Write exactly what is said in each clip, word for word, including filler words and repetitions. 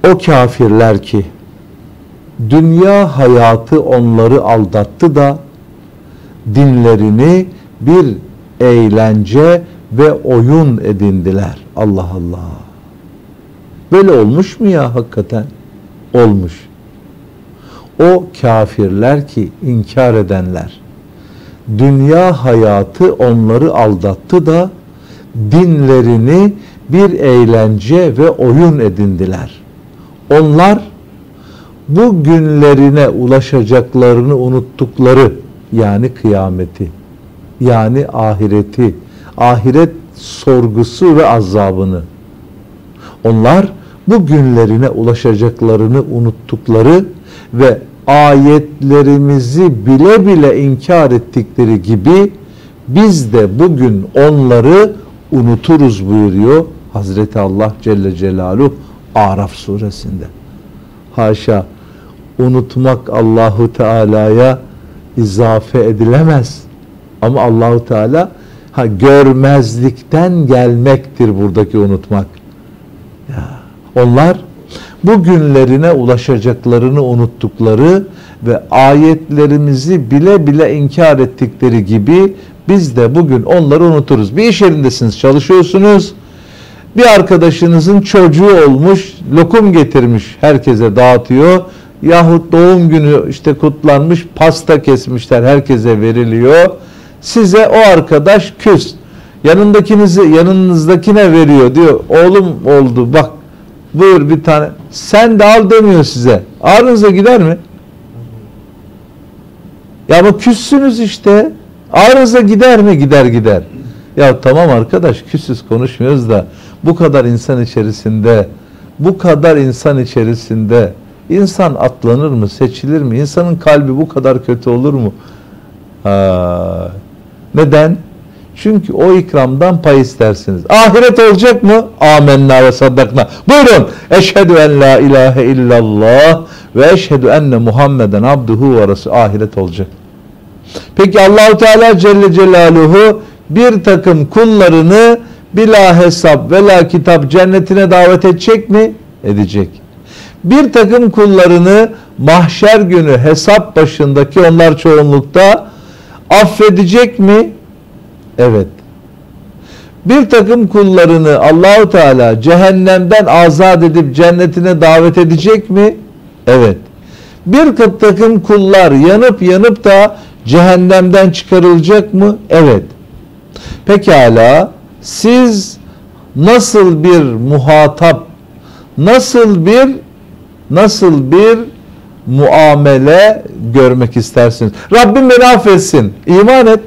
O kafirler ki dünya hayatı onları aldattı da dinlerini bir eğlence ve oyun edindiler. Allah Allah. Böyle olmuş mu ya hakikaten? Olmuş. O kafirler ki inkar edenler, dünya hayatı onları aldattı da dinlerini bir eğlence ve oyun edindiler. Onlar bu günlerine ulaşacaklarını unuttukları, yani kıyameti, yani ahireti, ahiret sorgusu ve azabını, onlar bu günlerine ulaşacaklarını unuttukları ve ayetlerimizi bile bile inkar ettikleri gibi biz de bugün onları unuturuz buyuruyor Hazreti Allah Celle Celaluhu Araf suresinde. Haşa, unutmak Allahu Teala'ya izafe edilemez. Ama Allahu Teala ha görmezlikten gelmektir buradaki unutmak. Ya, onlar bu günlerine ulaşacaklarını unuttukları ve ayetlerimizi bile bile inkar ettikleri gibi biz de bugün onları unuturuz. Bir iş yerindesiniz, çalışıyorsunuz. Bir arkadaşınızın çocuğu olmuş, lokum getirmiş, herkese dağıtıyor. Yahut doğum günü işte kutlanmış, pasta kesmişler, herkese veriliyor. Size o arkadaş küs. Yanındakinizi yanınızdakine veriyor, diyor oğlum oldu bak buyur bir tane. Sen de al demiyor size. Ağrınıza gider mi? Ya ama küssünüz işte. Ağrınıza gider mi? Gider gider. Ya tamam arkadaş, küsüz, konuşmuyoruz da bu kadar insan içerisinde bu kadar insan içerisinde insan atlanır mı? Seçilir mi? İnsanın kalbi bu kadar kötü olur mu? Ha. Neden? Çünkü o ikramdan pay istersiniz. Ahiret olacak mı? Amenna ve saddakna. Buyurun. Eşhedü en la ilahe illallah ve eşhedü enne Muhammeden abduhu ve resulü. Ahiret olacak. Peki Allahu Teala Celle Celaluhu bir takım kullarını bila hesap ve la kitap cennetine davet edecek mi? Edecek. Bir takım kullarını mahşer günü hesap başındaki, onlar çoğunlukta, affedecek mi? Evet. Bir takım kullarını Allahu Teala cehennemden azat edip cennetine davet edecek mi? Evet. Bir takım kullar yanıp yanıp da cehennemden çıkarılacak mı? Evet. Pekala, siz nasıl bir muhatap, nasıl bir nasıl bir muamele görmek istersiniz? Rabbim beni affetsin. İman et.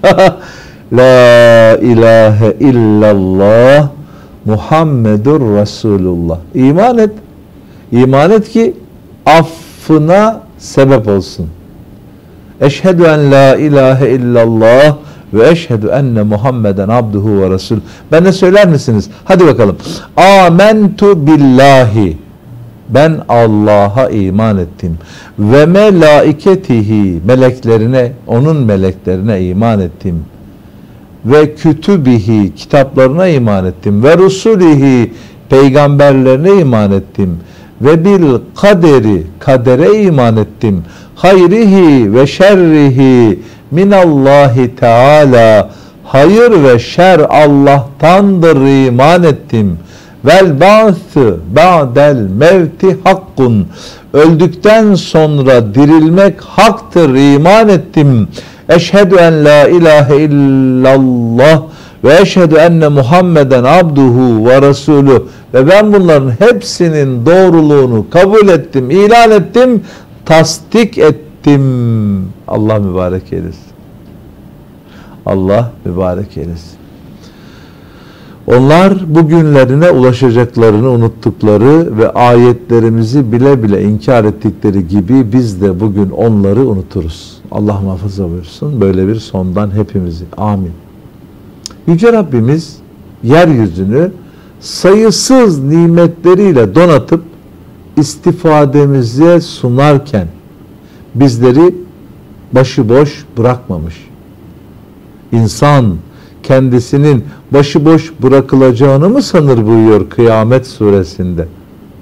La ilahe illallah Muhammedur Resulullah. İman et. İman et ki affına sebep olsun. Eşhedü en la ilahe illallah ve eşhedü enne Muhammeden abduhu ve resul. Ben de söyler misiniz? Hadi bakalım. Amentu billahi. Ben Allah'a iman ettim. Ve melaiketihi, meleklerine, onun meleklerine iman ettim. Ve kütübihi, kitaplarına iman ettim. Ve rusulihi, peygamberlerine iman ettim. Ve bil kaderi, kadere iman ettim. Hayrihi ve şerrihi minallahi teala, hayır ve şer Allah'tandır iman ettim. Vel ba'tı ba'del mevti hakkun, öldükten sonra dirilmek haktır iman ettim. Eşhedü en la ilahe illallah ve eşhedü enne Muhammeden abduhu ve resulü, ve ben bunların hepsinin doğruluğunu kabul ettim, ilan ettim, tasdik ettim. Allah mübarek eylesin. Allah mübarek eylesin. Onlar bugünlerine ulaşacaklarını unuttukları ve ayetlerimizi bile bile inkar ettikleri gibi biz de bugün onları unuturuz. Allah muhafaza buyursun böyle bir sondan hepimizi. Amin. Yüce Rabbimiz yeryüzünü sayısız nimetleriyle donatıp istifademize sunarken bizleri başıboş bırakmamış. İnsan kendisinin başıboş bırakılacağını mı sanır buyuruyor Kıyamet suresinde.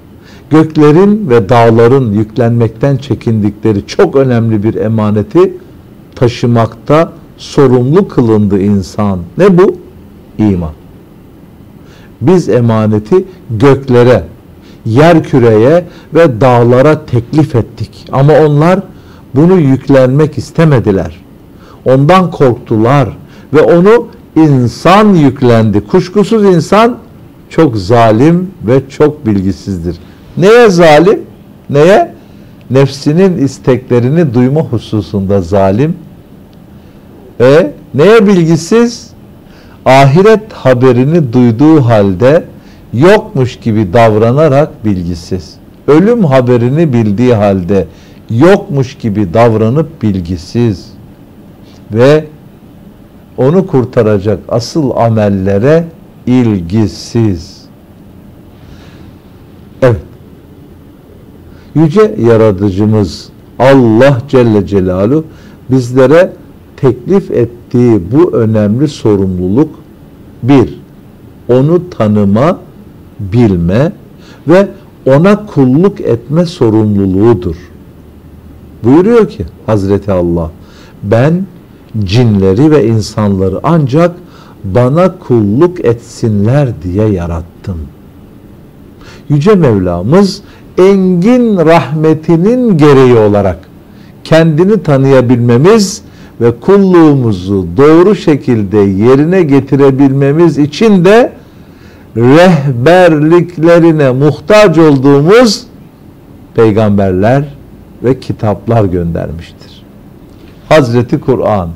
göklerin ve dağların yüklenmekten çekindikleri çok önemli bir emaneti taşımakta sorumlu kılındı insan. Ne bu? İman. Biz emaneti göklere, yerküreye ve dağlara teklif ettik. Ama onlar bunu yüklenmek istemediler. Ondan korktular ve onu insan yüklendi. Kuşkusuz insan çok zalim ve çok bilgisizdir. Neye zalim? Neye? Nefsinin isteklerini duyma hususunda zalim. E neye bilgisiz? Ahiret haberini duyduğu halde yokmuş gibi davranarak bilgisiz. Ölüm haberini bildiği halde yokmuş gibi davranıp bilgisiz. Ve onu kurtaracak asıl amellere ilgisiz. Evet. Yüce Yaratıcımız Allah Celle Celaluhu bizlere teklif ettiği bu önemli sorumluluk bir, onu tanıma, bilme ve ona kulluk etme sorumluluğudur. Buyuruyor ki Hazreti Allah, ben cinleri ve insanları ancak bana kulluk etsinler diye yarattım. Yüce Mevlamız engin rahmetinin gereği olarak kendini tanıyabilmemiz ve kulluğumuzu doğru şekilde yerine getirebilmemiz için de rehberliklerine muhtaç olduğumuz peygamberler ve kitaplar göndermiştir. Hazreti Kur'an,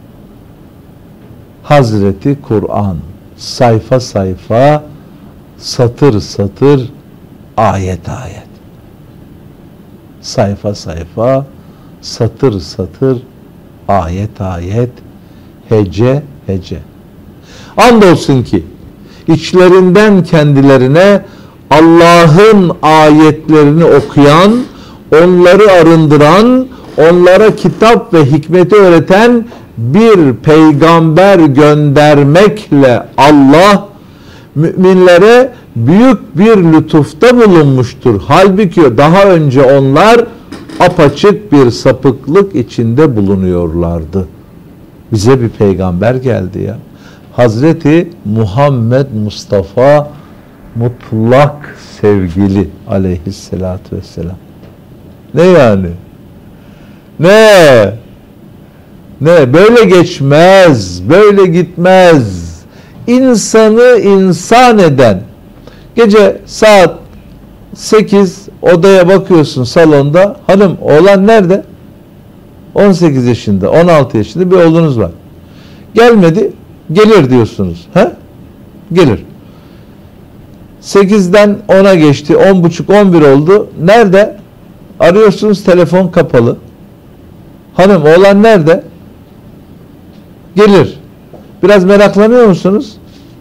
Hazreti Kur'an sayfa sayfa, satır satır, ayet ayet. Sayfa sayfa, satır satır, ayet ayet, hece hece. Andolsun ki içlerinden kendilerine Allah'ın ayetlerini okuyan, onları arındıran, onlara kitap ve hikmeti öğreten bir peygamber göndermekle Allah müminlere büyük bir lütufta bulunmuştur. Halbuki daha önce onlar apaçık bir sapıklık içinde bulunuyorlardı. Bize bir peygamber geldi ya. Hazreti Muhammed Mustafa mutlak sevgili aleyhissalatü vesselam. Ne yani? Ne? Ne? Böyle geçmez, böyle gitmez. İnsanı insan eden, gece saat sekiz odaya bakıyorsun salonda, hanım oğlan nerede? on sekiz yaşında, on altı yaşında bir oğlunuz var. Gelmedi, gelir diyorsunuz. He? Gelir. sekizden ona geçti, on buçuk on bir oldu. Nerede? Arıyorsunuz, telefon kapalı. Hanım oğlan nerede? Gelir. Biraz meraklanıyor musunuz?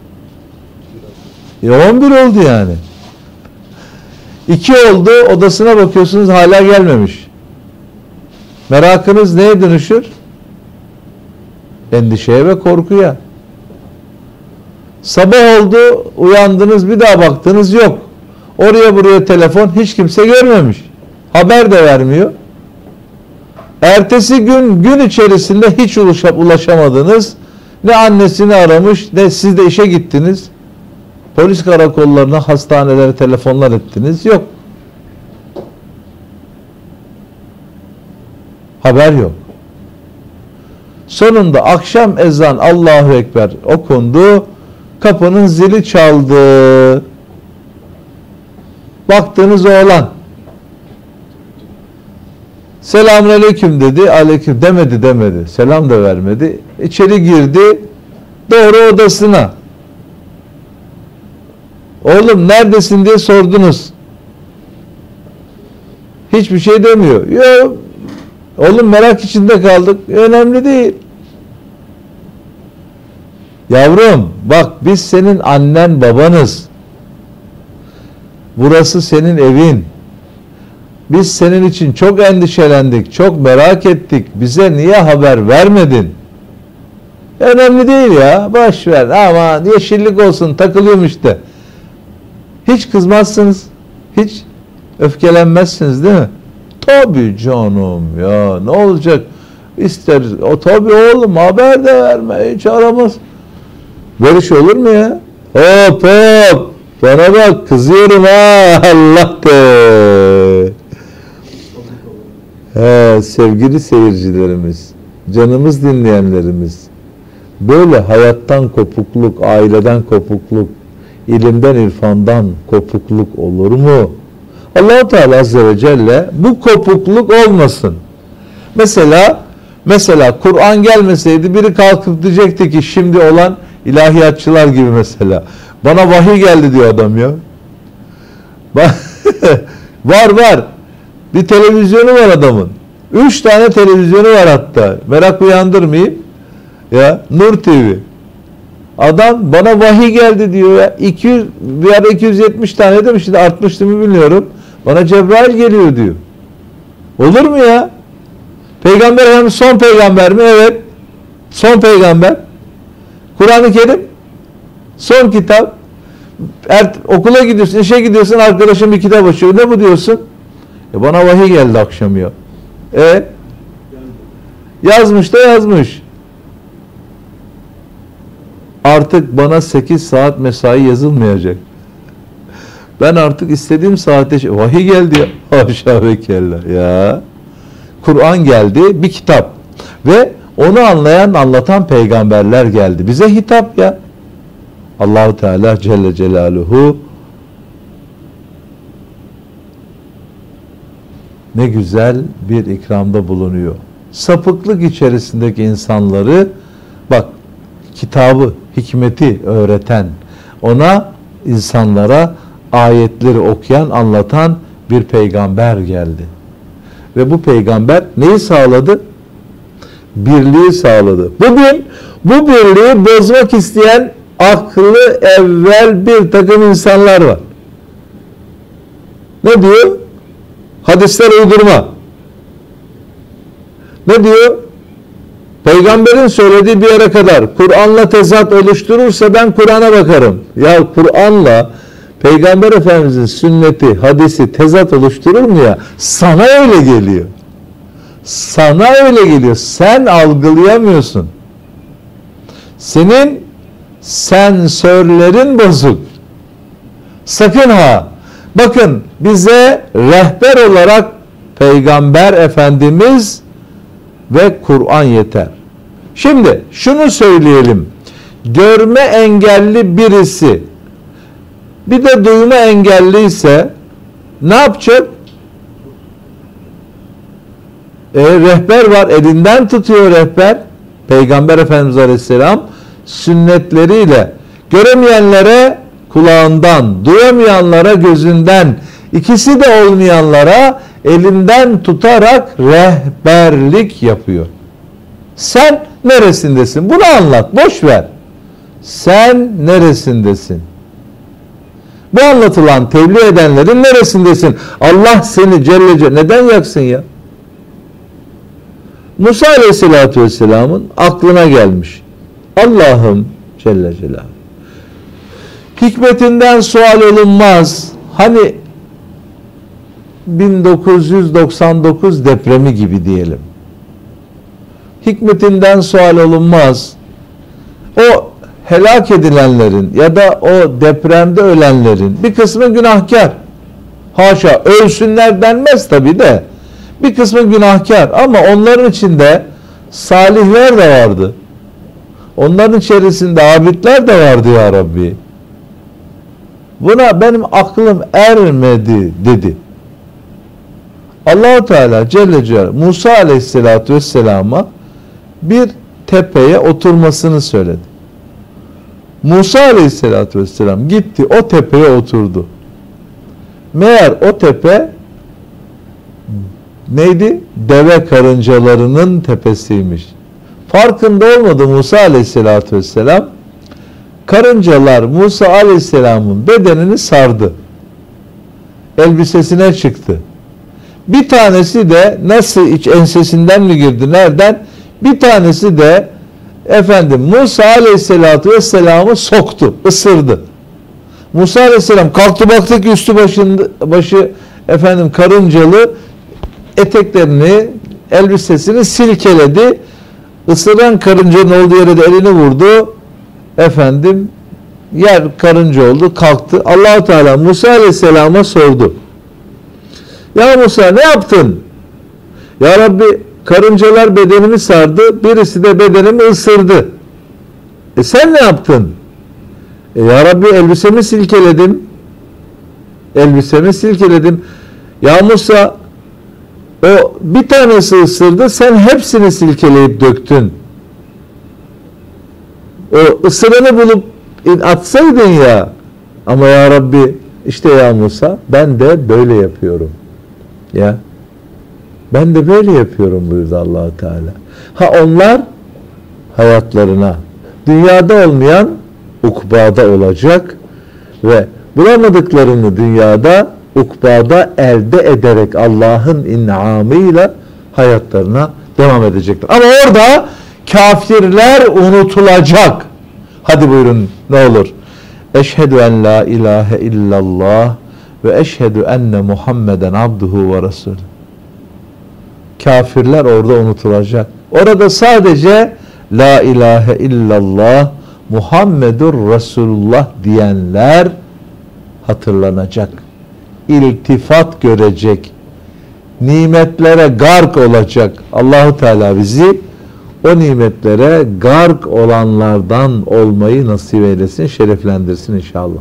Ya on bir oldu yani. iki oldu, odasına bakıyorsunuz hala gelmemiş. Merakınız neye dönüşür? Endişeye ve korkuya. Sabah oldu, uyandınız, bir daha baktınız yok. Oraya buraya telefon, hiç kimse görmemiş. Haber de vermiyor. Ertesi gün, gün içerisinde hiç ulaşamadınız. Ne annesini aramış, ne siz de işe gittiniz. Polis karakollarına, hastanelere telefonlar ettiniz. Yok. Haber yok. Sonunda akşam ezan Allahu Ekber okundu. Kapının zili çaldı. Baktığınız oğlan. Selamünaleyküm dedi. Aleyküm demedi demedi. Selam da vermedi. İçeri girdi. Doğru odasına. Oğlum neredesin diye sordunuz. Hiçbir şey demiyor. Yok. Oğlum merak içinde kaldık. Önemli değil. Yavrum bak biz senin annen babanız. Burası senin evin. Biz senin için çok endişelendik, çok merak ettik. Bize niye haber vermedin? Önemli değil ya. Boş ver. Aman yeşillik olsun, takılıyorum işte. Hiç kızmazsınız. Hiç Öfkelenmezsiniz değil mi? Tabii canım ya, ne olacak? İster, o tabii oğlum, haber de verme, hiç aramaz. Böyle şey olur mu ya? Hop hop, bana bak, kızıyorum ha, Allah de. He, sevgili seyircilerimiz, canımız dinleyenlerimiz, böyle hayattan kopukluk, aileden kopukluk, ilimden, irfandan kopukluk olur mu? Allah-u Teala Azze ve Celle bu kopukluk olmasın. Mesela mesela Kur'an gelmeseydi biri kalkıp diyecekti ki, şimdi olan ilahiyatçılar gibi mesela, bana vahiy geldi diyor adam ya. Var var. Bir televizyonu var adamın. Üç tane televizyonu var hatta. Merak uyandırmayayım. Ya Nur T V. Adam bana vahiy geldi diyor ya. iki yüz, bir ara iki yüz yetmiş tane demiş, şimdi artmıştı mı bilmiyorum. Bana Cebrail geliyor diyor. Olur mu ya? Peygamber Efendimiz son peygamber mi? Evet. Son peygamber. Kur'an-ı Kerim son kitap. Er, okula gidiyorsun, işe gidiyorsun, arkadaşın bir kitap açıyor. Ne bu diyorsun? E bana vahiy geldi akşam ya. E yazmış da yazmış. Artık bana sekiz saat mesai yazılmayacak. Ben artık istediğim saatte, vahiy geldi ya. Haşa ve kella ya. Kur'an geldi, bir kitap. Ve onu anlayan, anlatan peygamberler geldi. Bize hitap ya. Allah-u Teala Celle Celaluhu ne güzel bir ikramda bulunuyor. Sapıklık içerisindeki insanları, bak, kitabı, hikmeti öğreten, ona, insanlara ayetleri okuyan, anlatan bir peygamber geldi. Ve bu peygamber neyi sağladı? Birliği sağladı. Bugün bu birliği bozmak isteyen aklı evvel bir takım insanlar var. Ne diyor? Hadisler uydurma. Ne diyor? Peygamberin söylediği bir yere kadar Kur'an'la tezat oluşturursa ben Kur'an'a bakarım. Ya Kur'an'la Peygamber Efendimiz'in sünneti, hadisi tezat oluşturur mu ya? Sana öyle geliyor. Sana öyle geliyor. Sen algılayamıyorsun. Senin sensörlerin bozuk. Sakın ha. Bakın, bize rehber olarak Peygamber Efendimiz ve Kur'an yeter. Şimdi şunu söyleyelim. Görme engelli birisi, bir de duyma engelliyse ne yapacak? E, rehber var, elinden tutuyor rehber. Peygamber Efendimiz Aleyhisselam sünnetleriyle göremeyenlere kulağından, duyamayanlara gözünden, ikisi de olmayanlara elinden tutarak rehberlik yapıyor. Sen neresindesin? Bunu anlat, boş ver. Sen neresindesin? Bu anlatılan, tebliğ edenlerin neresindesin? Allah seni Celle Celle neden yaksın ya? Musa Aleyhisselatü Vesselam'ın aklına gelmiş. Allah'ım Celle Celaluhu, hikmetinden sual olunmaz. Hani bin dokuz yüz doksan dokuz depremi gibi diyelim. Hikmetinden sual olunmaz. O helak edilenlerin ya da o depremde ölenlerin bir kısmı günahkar. Haşa, ölsünler denmez tabi de. Bir kısmı günahkar ama onların içinde salihler de vardı. Onların içerisinde abidler de vardı ya Rabbi. Buna benim aklım ermedi dedi. Allah-u Teala Celle Celaluhu Musa Aleyhisselatü Vesselam'a bir tepeye oturmasını söyledi. Musa Aleyhisselatü Vesselam gitti, o tepeye oturdu. Meğer o tepe neydi? Deve karıncalarının tepesiymiş. Farkında olmadı Musa Aleyhisselatü Vesselam. Karıncalar Musa Aleyhisselam'ın bedenini sardı. Elbisesine çıktı. Bir tanesi de nasıl iç ensesinden mi girdi, nereden? Bir tanesi de efendim Musa Aleyhisselatü Vesselam'ı soktu, ısırdı. Musa Aleyhisselam kalktı, baktı ki üstü başında, başı efendim karıncalı eteklerini, elbisesini silkeledi. Isıran karıncanın olduğu yere de elini vurdu. Efendim yer karınca oldu, kalktı. Allah-u Teala Musa Aleyhisselam'a sordu. Ya Musa ne yaptın? Ya Rabbi karıncalar bedenimi sardı, birisi de bedenimi ısırdı. E sen ne yaptın? E ya Rabbi elbisemi silkeledim. Elbisemi silkeledim. Ya Musa o bir tanesi ısırdı, sen hepsini silkeleyip döktün. O ısıranı bulup atsaydın ya. Ama ya Rabbi işte ya Musa ben de böyle yapıyorum. Ya. Ben de böyle yapıyorum buyurdu Allah-u Teala. Ha onlar hayatlarına dünyada olmayan ukbada olacak ve bulamadıklarını dünyada ukbada elde ederek Allah'ın inamıyla hayatlarına devam edecekler. Ama orada kafirler unutulacak. Hadi buyurun ne olur. Eşhedü en la ilahe illallah ve eşhedü enne Muhammeden abduhu ve resulü. Kafirler orada unutulacak. Orada sadece la ilahe illallah Muhammedur Resulullah diyenler hatırlanacak. İltifat görecek. Nimetlere gark olacak. Allahu Teala bizi o nimetlere gark olanlardan olmayı nasip eylesin, şereflendirsin inşallah.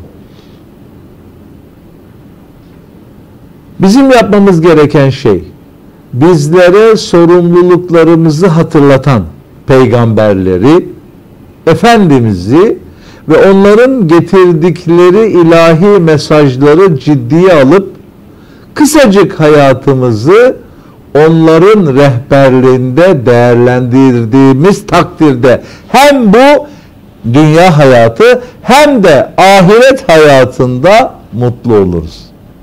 Bizim yapmamız gereken şey, bizlere sorumluluklarımızı hatırlatan peygamberleri, Efendimiz'i ve onların getirdikleri ilahi mesajları ciddiye alıp kısacık hayatımızı onların rehberliğinde değerlendirdiğimiz takdirde hem bu dünya hayatı hem de ahiret hayatında mutlu oluruz.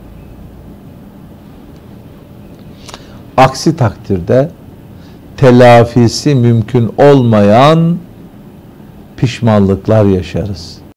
Aksi takdirde telafisi mümkün olmayan pişmanlıklar yaşarız.